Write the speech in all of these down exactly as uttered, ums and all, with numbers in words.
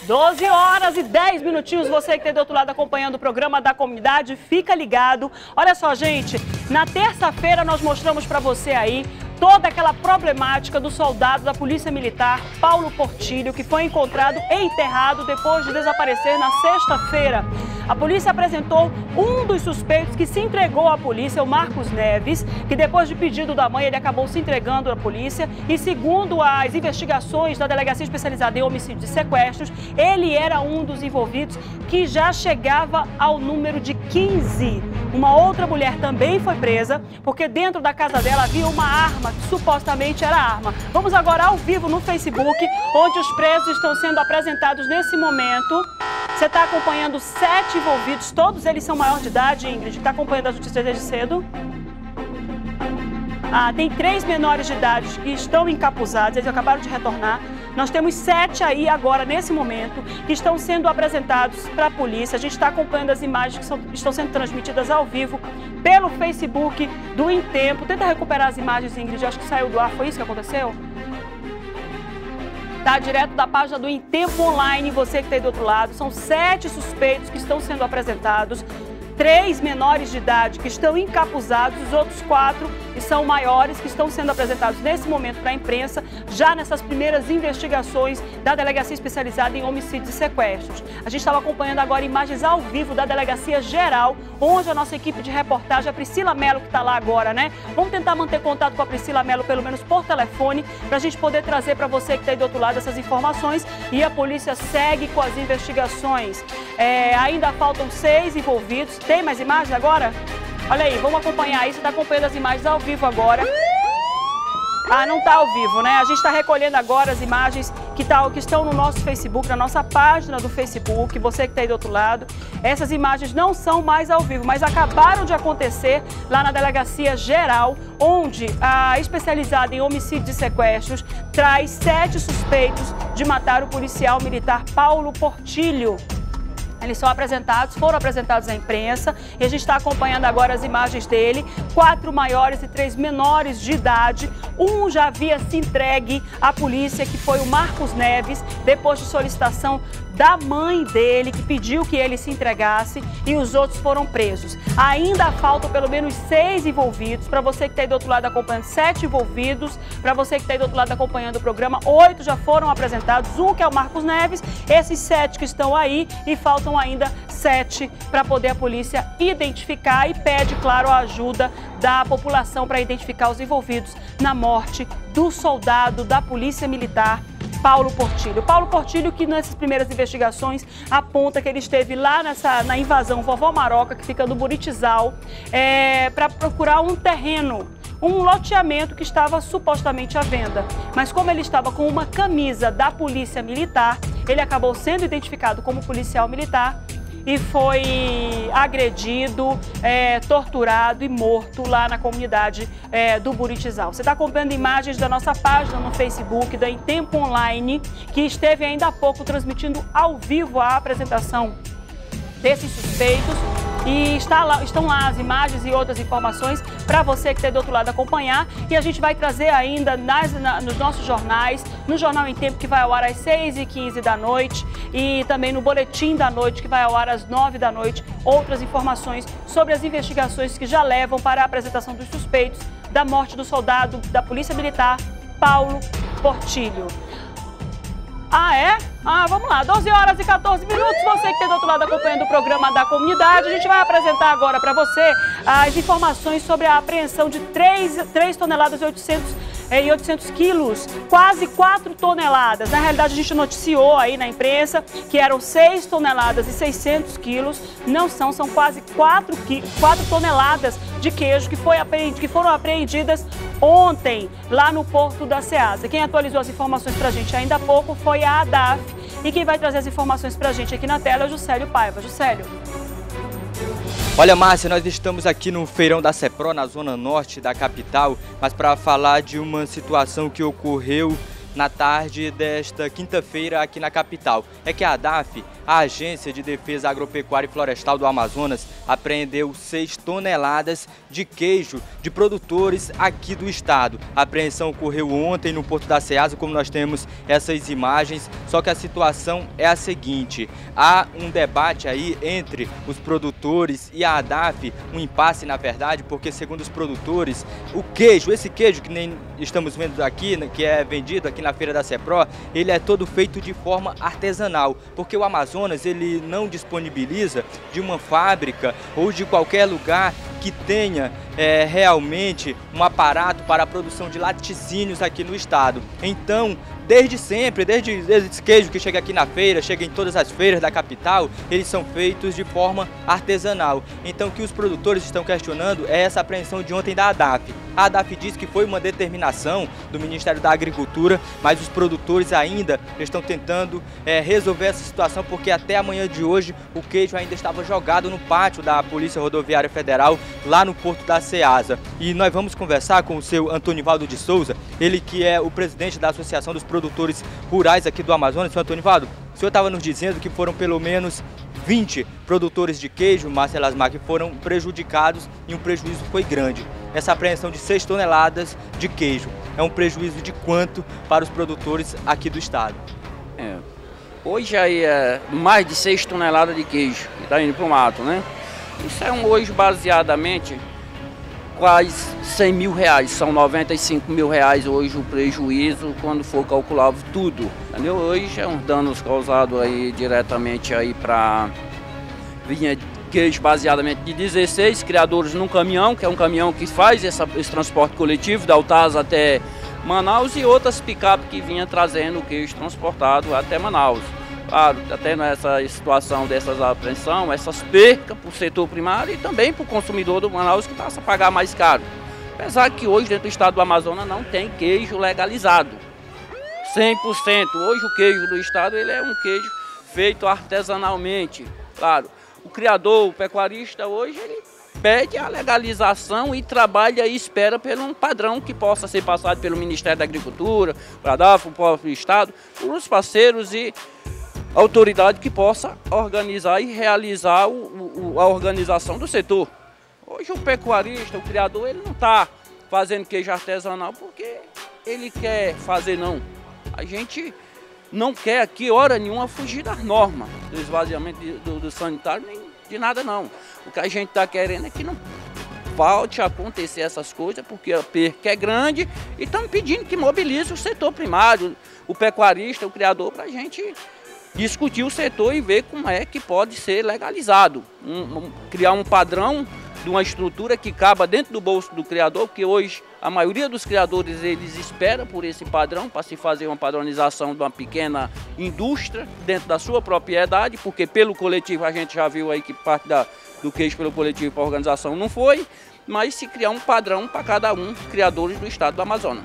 doze horas e dez minutinhos, você que está do outro lado acompanhando o programa da comunidade, fica ligado. Olha só, gente, na terça-feira nós mostramos para você aí toda aquela problemática do soldado da Polícia Militar, Paulo Portilho, que foi encontrado enterrado depois de desaparecer na sexta-feira. A polícia apresentou um dos suspeitos que se entregou à polícia, o Marcos Neves, que depois de pedido da mãe, ele acabou se entregando à polícia. E segundo as investigações da Delegacia Especializada em Homicídios e Sequestros, ele era um dos envolvidos que já chegava ao número de quinze. Uma outra mulher também foi presa, porque dentro da casa dela havia uma arma, que supostamente era arma. Vamos agora ao vivo no Facebook, onde os presos estão sendo apresentados nesse momento. Você está acompanhando sete envolvidos, todos eles são maior de idade, Ingrid, está acompanhando a justiça desde cedo. Ah, tem três menores de idade que estão encapuzados, eles acabaram de retornar. Nós temos sete aí agora, nesse momento, que estão sendo apresentados para a polícia. A gente está acompanhando as imagens que são, estão sendo transmitidas ao vivo pelo Facebook do Em Tempo. Tenta recuperar as imagens, Ingrid, acho que saiu do ar, foi isso que aconteceu? Tá direto da página do Em Tempo Online, você que está aí do outro lado. São sete suspeitos que estão sendo apresentados. Três menores de idade que estão encapuzados, os outros quatro que são maiores, que estão sendo apresentados nesse momento para a imprensa, já nessas primeiras investigações da Delegacia Especializada em Homicídios e Sequestros. A gente estava acompanhando agora imagens ao vivo da Delegacia Geral, onde a nossa equipe de reportagem, a Priscila Mello, que está lá agora, né? Vamos tentar manter contato com a Priscila Mello, pelo menos por telefone, para a gente poder trazer para você que está aí do outro lado essas informações. E a polícia segue com as investigações. É, ainda faltam seis envolvidos. Tem mais imagens agora? Olha aí, vamos acompanhar aí. Você está acompanhando as imagens ao vivo agora. Ah, não está ao vivo, né? A gente está recolhendo agora as imagens que, tá, que estão no nosso Facebook, na nossa página do Facebook, você que está aí do outro lado. Essas imagens não são mais ao vivo, mas acabaram de acontecer lá na Delegacia Geral, onde a especializada em homicídios e sequestros traz sete suspeitos de matar o policial militar Paulo Portilho. Eles são apresentados, foram apresentados à imprensa e a gente está acompanhando agora as imagens dele. Quatro maiores e três menores de idade. Um já havia se entregue à polícia, que foi o Marcos Neves, depois de solicitação da mãe dele, que pediu que ele se entregasse, e os outros foram presos. Ainda faltam pelo menos seis envolvidos. Para você que está aí do outro lado acompanhando, sete envolvidos. Para você que está aí do outro lado acompanhando o programa, oito já foram apresentados. Um que é o Marcos Neves, esses sete que estão aí, e faltam ainda sete para poder a polícia identificar, e pede, claro, a ajuda da população para identificar os envolvidos na morte do soldado da Polícia Militar, Paulo Portilho. Paulo Portilho, que nessas primeiras investigações aponta que ele esteve lá nessa, na invasão Vovó Maroca, que fica no Buritizal, é, para procurar um terreno, um loteamento que estava supostamente à venda. Mas como ele estava com uma camisa da Polícia Militar, ele acabou sendo identificado como policial militar e foi agredido, é, torturado e morto lá na comunidade é, do Buritizal. Você está acompanhando imagens da nossa página no Facebook, da Em Tempo Online, que esteve ainda há pouco transmitindo ao vivo a apresentação desses suspeitos. E está lá, estão lá as imagens e outras informações para você que está do outro lado acompanhar. E a gente vai trazer ainda nas, na, nos nossos jornais, no Jornal Em Tempo, que vai ao ar às seis e quinze da noite, e também no Boletim da Noite, que vai ao ar às nove da noite, outras informações sobre as investigações que já levam para a apresentação dos suspeitos da morte do soldado da Polícia Militar, Paulo Portilho. Ah, é? Ah, vamos lá, doze horas e quatorze minutos, você que está do outro lado acompanhando o programa da comunidade, a gente vai apresentar agora para você as informações sobre a apreensão de três toneladas e oitocentos, e oitocentos quilos, quase quatro toneladas. Na realidade, a gente noticiou aí na imprensa que eram seis toneladas e seiscentos quilos, não são, são quase quatro toneladas de queijo que, foi apreendido, que foram apreendidas ontem lá no Porto da Ceasa. Quem atualizou as informações para a gente ainda há pouco foi a ADAF, e quem vai trazer as informações para a gente aqui na tela é o Juscelio Paiva. Juscelio. Olha, Márcia, nós estamos aqui no Feirão da CEPRO, na zona norte da capital, mas para falar de uma situação que ocorreu na tarde desta quinta-feira aqui na capital. É que a ADAF, a Agência de Defesa Agropecuária e Florestal do Amazonas, apreendeu seis toneladas de queijo de produtores aqui do estado. A apreensão ocorreu ontem no Porto da Ceasa, como nós temos essas imagens. Só que a situação é a seguinte: há um debate aí entre os produtores e a ADAF, um impasse na verdade, porque segundo os produtores, o queijo, esse queijo que nem estamos vendo aqui, que é vendido aqui na feira da Sepro, ele é todo feito de forma artesanal, porque o Amazonas ele não disponibiliza de uma fábrica ou de qualquer lugar que tenha é, realmente um aparato para a produção de laticínios aqui no estado. Então, desde sempre, desde, desde esse queijo que chega aqui na feira, chega em todas as feiras da capital, eles são feitos de forma artesanal. Então, o que os produtores estão questionando é essa apreensão de ontem da ADAF. A ADAF diz que foi uma determinação do Ministério da Agricultura, mas os produtores ainda estão tentando é, resolver essa situação, porque até amanhã de hoje o queijo ainda estava jogado no pátio da Polícia Rodoviária Federal, lá no Porto da Ceasa. E nós vamos conversar com o seu Antonivaldo de Souza, ele que é o presidente da Associação dos Produtores Rurais aqui do Amazonas. Seu Antonivaldo, o senhor estava nos dizendo que foram pelo menos vinte produtores de queijo, Márcia Lasmar, que foram prejudicados e um prejuízo foi grande. Essa apreensão de seis toneladas de queijo é um prejuízo de quanto para os produtores aqui do estado? É. Hoje aí é mais de seis toneladas de queijo que está indo para o mato, né? Isso é um hoje baseadamente quase cem mil reais, são noventa e cinco mil reais hoje o prejuízo quando for calcular tudo, entendeu? Hoje é uns danos causados aí diretamente aí para vinha queijo baseadamente de dezesseis criadores num caminhão, que é um caminhão que faz essa, esse transporte coletivo da Altaz até Manaus, e outras picape que vinha trazendo o queijo transportado até Manaus. Claro, até nessa situação dessas apreensões, essas percas para o setor primário e também para o consumidor do Manaus que passa a pagar mais caro. Apesar que hoje dentro do estado do Amazonas não tem queijo legalizado, cem por cento. Hoje o queijo do estado ele é um queijo feito artesanalmente. Claro, o criador, o pecuarista hoje ele pede a legalização e trabalha e espera por um padrão que possa ser passado pelo Ministério da Agricultura, para dar para o próprio estado, por os parceiros e autoridade que possa organizar e realizar o, o, a organização do setor. Hoje o pecuarista, o criador, ele não está fazendo queijo artesanal porque ele quer fazer, não. A gente não quer aqui, hora nenhuma, fugir das normas, do esvaziamento de, do, do sanitário, nem de nada não. O que a gente está querendo é que não volte a acontecer essas coisas, porque a perca é grande e estamos pedindo que mobilize o setor primário, o pecuarista, o criador, para a gente discutir o setor e ver como é que pode ser legalizado. Um, um, criar um padrão de uma estrutura que caba dentro do bolso do criador, porque hoje a maioria dos criadores eles espera por esse padrão para se fazer uma padronização de uma pequena indústria dentro da sua propriedade, porque pelo coletivo a gente já viu aí que parte da, do queijo pelo coletivo para a organização não foi, mas se criar um padrão para cada um criadores do estado do Amazonas.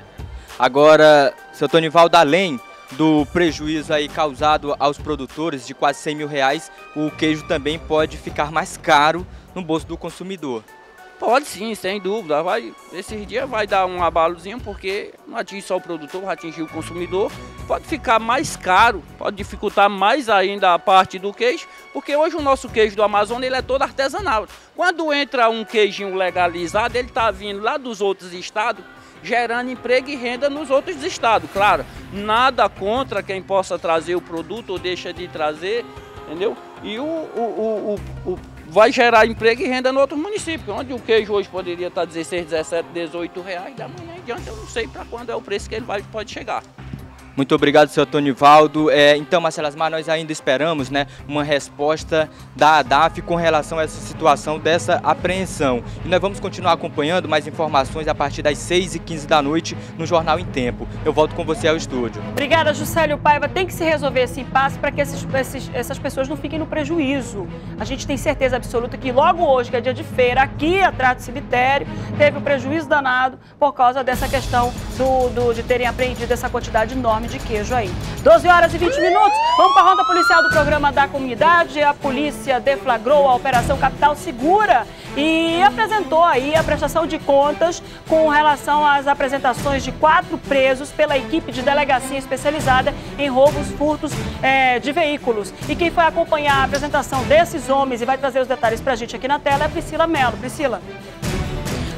Agora, seu Antonivaldo, além do prejuízo aí causado aos produtores de quase cem mil reais, o queijo também pode ficar mais caro no bolso do consumidor. Pode sim, sem dúvida. Vai, esses dias vai dar um abalozinho, porque não atinge só o produtor, vai atingir o consumidor. Pode ficar mais caro, pode dificultar mais ainda a parte do queijo, porque hoje o nosso queijo do Amazonas ele é todo artesanal. Quando entra um queijinho legalizado, ele está vindo lá dos outros estados, gerando emprego e renda nos outros estados. Claro, nada contra quem possa trazer o produto ou deixa de trazer, entendeu? E o, o, o, o, vai gerar emprego e renda no outro município, onde o queijo hoje poderia estar dezesseis, dezessete, dezoito reais, da manhã em diante eu não sei para quando é o preço que ele vai, pode chegar. Muito obrigado, seu Antonivaldo. É, então, Márcia Lasmar, nós ainda esperamos, né, uma resposta da ADAF com relação a essa situação dessa apreensão. E nós vamos continuar acompanhando mais informações a partir das seis e quinze da noite no Jornal em Tempo. Eu volto com você ao estúdio. Obrigada, Juscelio Paiva. Tem que se resolver esse impasse para que esses, esses, essas pessoas não fiquem no prejuízo. A gente tem certeza absoluta que logo hoje, que é dia de feira, aqui atrás do cemitério, teve um prejuízo danado por causa dessa questão do, do, de terem apreendido essa quantidade enorme de queijo aí. doze horas e vinte minutos, vamos para a ronda policial do programa da comunidade. A polícia deflagrou a Operação Capital Segura e apresentou aí a prestação de contas com relação às apresentações de quatro presos pela equipe de delegacia especializada em roubos, furtos é, de veículos. E quem foi acompanhar a apresentação desses homens e vai trazer os detalhes para a gente aqui na tela é a Priscila Mello. Priscila.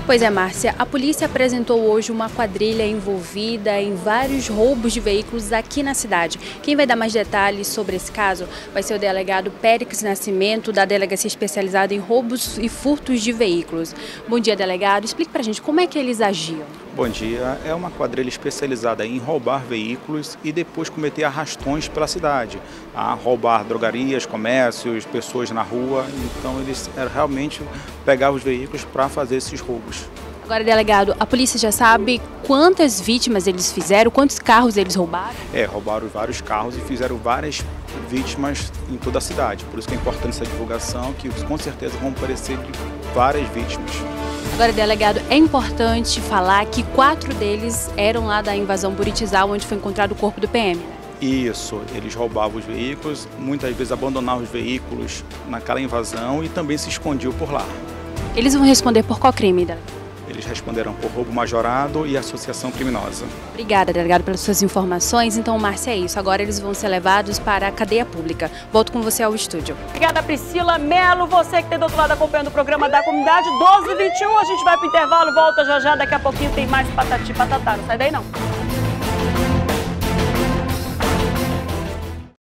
Pois é, Márcia, a polícia apresentou hoje uma quadrilha envolvida em vários roubos de veículos aqui na cidade. Quem vai dar mais detalhes sobre esse caso vai ser o delegado Périx Nascimento, da Delegacia Especializada em Roubos e Furtos de Veículos. Bom dia, delegado. Explique pra gente como é que eles agiam. Bom dia. É uma quadrilha especializada em roubar veículos e depois cometer arrastões pela cidade. A roubar drogarias, comércios, pessoas na rua. Então eles realmente pegavam os veículos para fazer esses roubos. Agora, delegado, a polícia já sabe quantas vítimas eles fizeram, quantos carros eles roubaram? É, roubaram vários carros e fizeram várias vítimas em toda a cidade. Por isso que é importante essa divulgação, que com certeza vão aparecer de várias vítimas. Agora, delegado, é importante falar que quatro deles eram lá da invasão Buritizal, onde foi encontrado o corpo do P M. Isso, eles roubavam os veículos, muitas vezes abandonavam os veículos naquela invasão e também se escondiam por lá. Eles vão responder por qual crime, delegado? Eles responderam por roubo majorado e associação criminosa. Obrigada, delegado, pelas suas informações. Então, Márcia, é isso. Agora eles vão ser levados para a cadeia pública. Volto com você ao estúdio. Obrigada, Priscila Melo. Você que tem do outro lado acompanhando o programa da comunidade, doze e vinte e um. A gente vai para o intervalo, volta já já. Daqui a pouquinho tem mais Patati Patatá. Não sai daí, não.